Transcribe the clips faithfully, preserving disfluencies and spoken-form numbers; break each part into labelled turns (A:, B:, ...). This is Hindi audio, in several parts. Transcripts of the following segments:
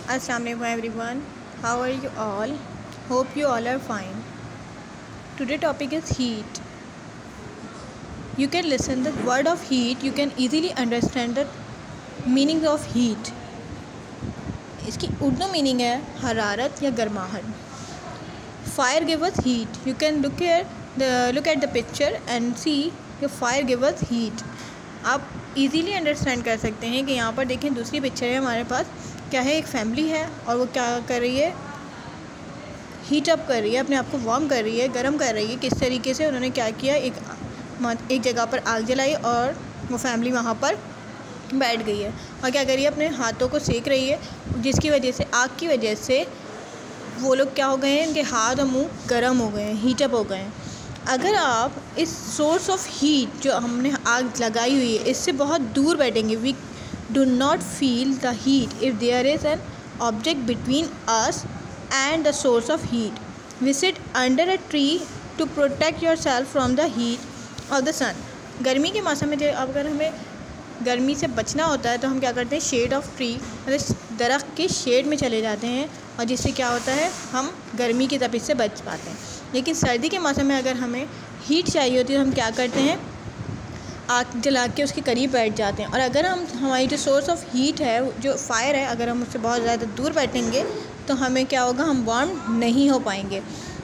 A: Assalamualaikum everyone. How are you all? Hope you all are fine. Today topic is heat. You can listen the word of heat. You can easily understand the meaning of heat. इसकी उर्दू मीनिंग है हरारत या गर्माहट. Fire give us heat. You can look at the look at the picture and see the fire give us heat. आप इजीली अंडरस्टैंड कर सकते हैं कि यहाँ पर देखें दूसरी पिक्चर है हमारे पास. क्या है, एक फैमिली है और वो क्या कर रही है, हीट अप कर रही है, अपने आप को वार्म कर रही है, गर्म कर रही है. किस तरीके से उन्होंने क्या किया, एक एक जगह पर आग जलाई और वो फैमिली वहाँ पर बैठ गई है और क्या कर रही है, अपने हाथों को सेक रही है, जिसकी वजह से आग की वजह से वो लोग क्या हो गए हैं, उनके हाथ और मुँह गर्म हो गए हैं, हीट अप हो गए हैं. अगर आप इस सोर्स ऑफ हीट जो हमने आग लगाई हुई है इससे बहुत दूर बैठेंगे, we do not feel the heat if there is an object between us and the source of heat. We sit under a tree to protect yourself from the heat of the sun. गर्मी के मौसम में जब अगर हमें गर्मी से बचना होता है तो हम क्या करते हैं, शेड ऑफ ट्री मतलब दरख्त के शेड में चले जाते हैं और जिससे क्या होता है, हम गर्मी की तपिश से बच पाते हैं. लेकिन सर्दी के मौसम में अगर हमें हीट चाहिए होती है तो हम क्या करते हैं, आग जला के उसके करीब बैठ जाते हैं. और अगर हम हमारी जो सोर्स ऑफ हीट है, जो फायर है, अगर हम उससे बहुत ज़्यादा दूर बैठेंगे तो हमें क्या होगा, हम वार्म नहीं हो पाएंगे.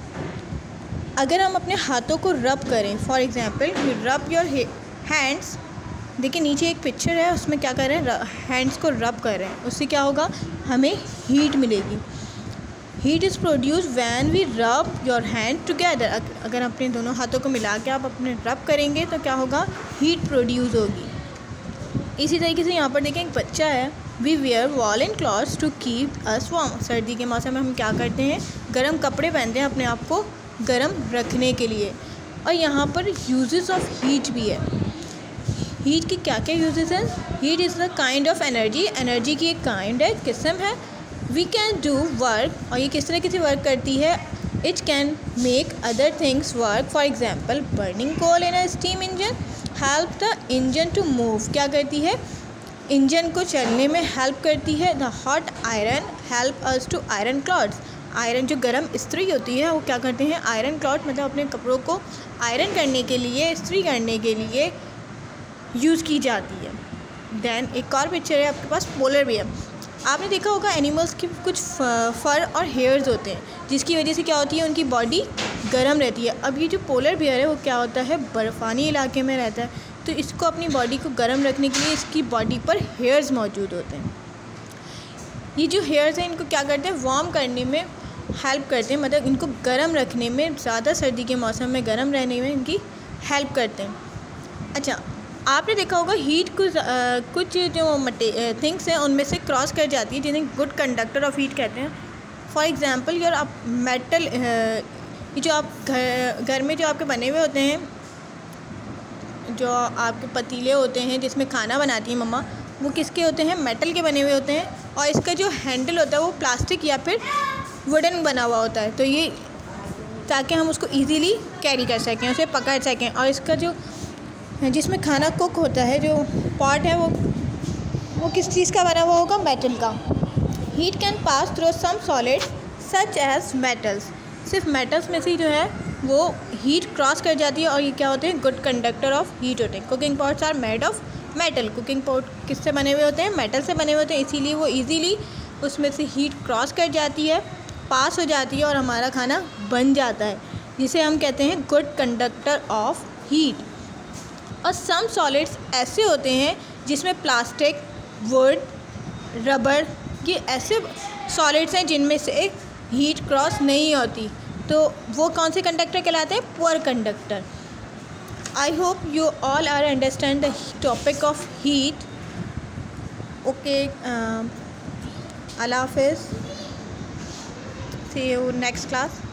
A: अगर हम अपने हाथों को रब करें, for example you rub your hands. देखिए नीचे एक पिक्चर है, उसमें क्या कर रहे हैं, हैंड्स को रब कर रहे हैं, उससे क्या होगा, हमें हीट मिलेगी. Heat is produce when we rub your hand together. अगर अपने दोनों हाथों को मिला के आप अपने रब करेंगे तो क्या होगा, हीट प्रोड्यूस होगी. इसी तरीके से यहाँ पर देखें एक बच्चा है. We wear woollen clothes to keep us warm. सर्दी के मौसम में हम क्या करते हैं, गर्म कपड़े पहनते हैं अपने आप को गर्म रखने के लिए. और यहाँ पर यूजेस ऑफ हीट भी है. हीट की क्या क्या यूजेस हैं. Heat is the kind of energy. Energy की एक काइंड है, किस्म है. We can do work. और ये किस तरह से वर्क करती है, it can make other things work. For example burning coal in a steam engine help the engine to move. क्या करती है, इंजन को चलने में हेल्प करती है. The hot iron help us to iron clothes. Iron जो गर्म इस्त्री होती है वो क्या करते हैं, आयरन क्लॉथ मतलब अपने कपड़ों को आयरन करने के लिए, इस्त्री करने के लिए यूज़ की जाती है. दैन एक और पिक्चर है आपके पास, पोलर बियर. आपने देखा होगा एनिमल्स की कुछ फर और हेयर्स होते हैं जिसकी वजह से क्या होती है, उनकी बॉडी गर्म रहती है. अब ये जो पोलर बियर है वो क्या होता है, बर्फ़ानी इलाके में रहता है, तो इसको अपनी बॉडी को गर्म रखने के लिए इसकी बॉडी पर हेयर्स मौजूद होते हैं. ये जो हेयर्स हैं इनको क्या करते हैं, वार्म करने में हेल्प करते हैं, मतलब इनको गर्म रखने में, ज़्यादा सर्दी के मौसम में गर्म रहने में इनकी हेल्प करते हैं. अच्छा, आपने देखा होगा हीट कुछ आ, कुछ जो मटे थिंग्स हैं उनमें से क्रॉस कर जाती है जिन्हें गुड कंडक्टर ऑफ हीट कहते हैं. फॉर एग्जांपल यार आप मेटल, ये जो आप घर घर में जो आपके बने हुए होते हैं, जो आपके पतीले होते हैं जिसमें खाना बनाती है मम्मा, वो किसके होते हैं, मेटल के बने हुए होते हैं. और इसका जो हैंडल होता है वो प्लास्टिक या फिर वुडन बना हुआ होता है, तो ये ताकि हम उसको ईज़िली कैरी कर सकें, उसे पकड़ सकें. और इसका जो जिसमें खाना कुक होता है, जो पॉट है, वो वो किस चीज़ का बना हुआ होगा, मेटल का. Heat can pass through some solid such as metals. सिर्फ मेटल्स में से जो है वो हीट क्रॉस कर जाती है और ये क्या होते हैं, गुड कंडक्टर ऑफ हीट होते हैं. Cooking pots are made of metal. Cooking pot किससे बने हुए होते हैं, मेटल से बने हुए होते हैं, इसीलिए वो ईजीली उसमें से हीट क्रॉस कर जाती है, पास हो जाती है और हमारा खाना बन जाता है, जिसे हम कहते हैं गुड कंडक्टर ऑफ हीट. और सम सॉलिड्स ऐसे होते हैं जिसमें प्लास्टिक, वुड, रबर, ये ऐसे सॉलिड्स हैं जिनमें से हीट क्रॉस नहीं होती, तो वो कौन से कंडक्टर कहलाते हैं, poor conductor. I hope you all are understand the topic of heat. Okay, अल्लाह हाफिज़, सी यू नेक्स्ट क्लास.